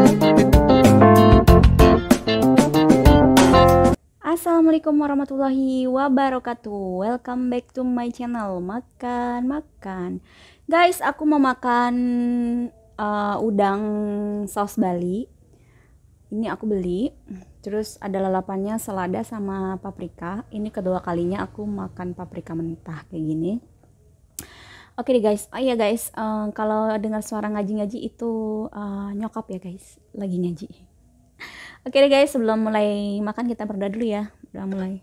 Assalamualaikum warahmatullahi wabarakatuh. Welcome back to my channel makan. Guys, aku mau makan udang saus Bali. Ini aku beli. Terus ada lalapannya selada sama paprika. Ini kedua kalinya aku makan paprika mentah kayak gini. Oke deh guys. Oh iya guys, kalau dengar suara ngaji-ngaji itu nyokap ya guys, lagi ngaji. Oke deh guys, sebelum mulai makan kita berdoa dulu ya. Udah mulai.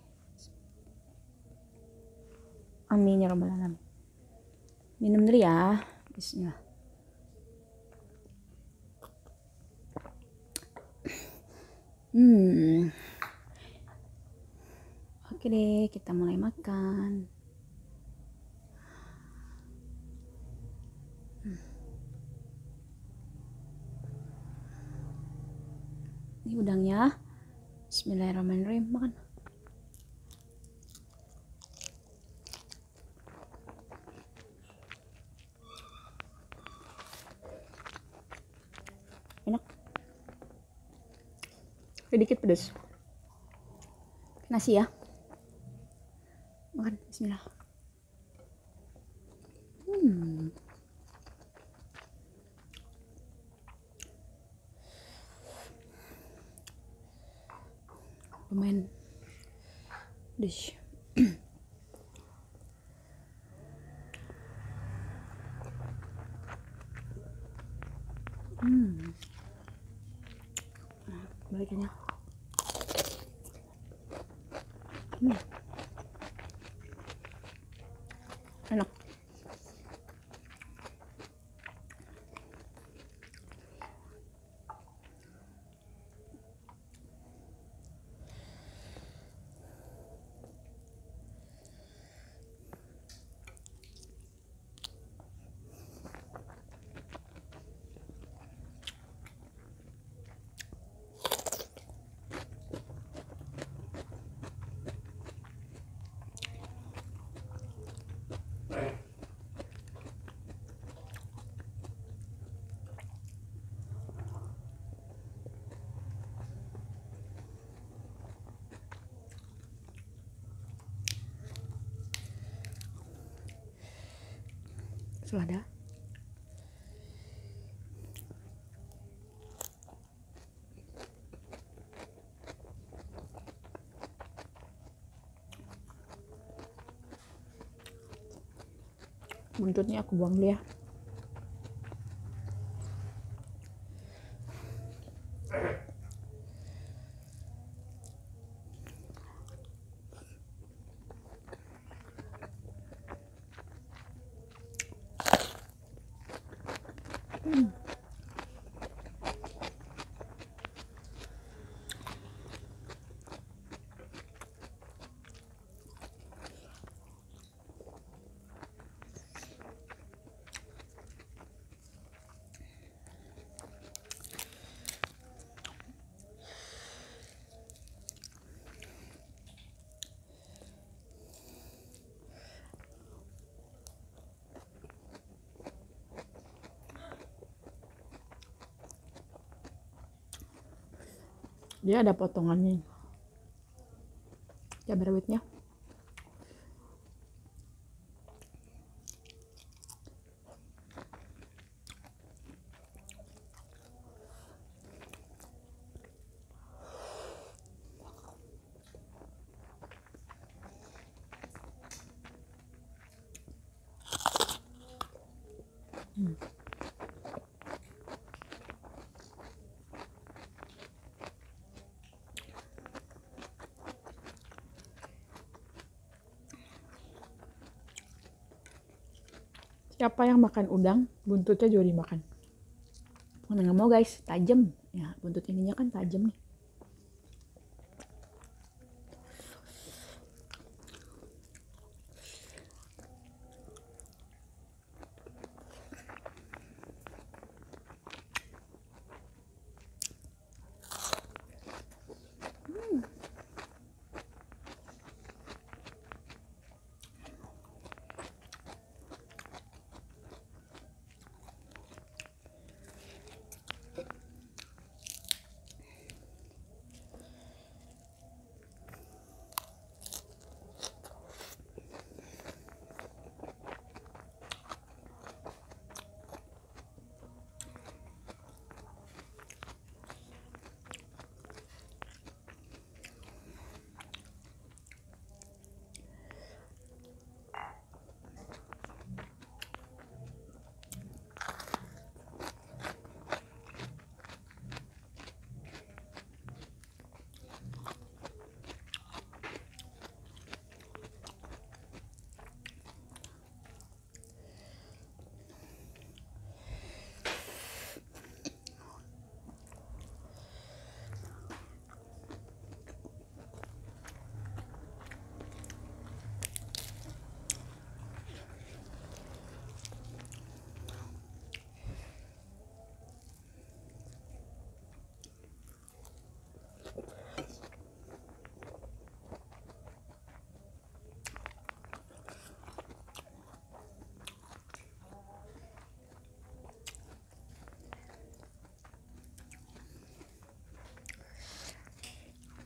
Amin ya rabbal alamin. Minum dulu ya. Bismillah. Oke deh, kita mulai makan. Ini udangnya. Bismillahirrahmanirrahim. Makan. Enak. Sedikit pedas. Nasi ya. Makan. Bismillah. Lumayan dish. Balikannya. Enak. Selada. Buntutnya aku buang dulu ya. Dia ada potongannya cabai rawitnya. Siapa yang makan udang, buntutnya juga dimakan. Mana nggak mau guys, tajam. Ya, buntut ininya kan tajam nih.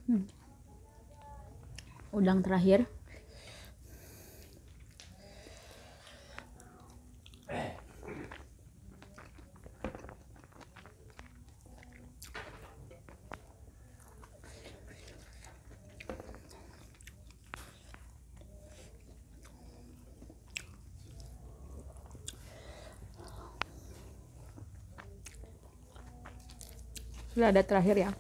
Udang terakhir. Sudah ada terakhir ya.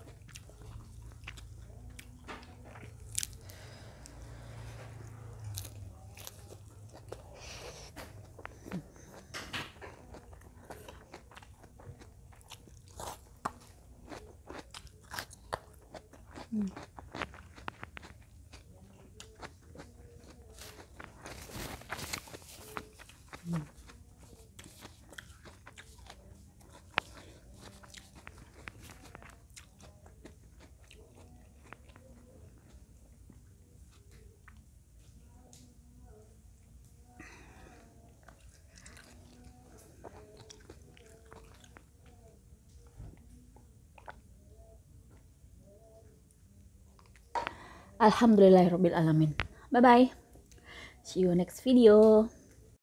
Alhamdulillahirabbil alamin. Bye bye. See you next video.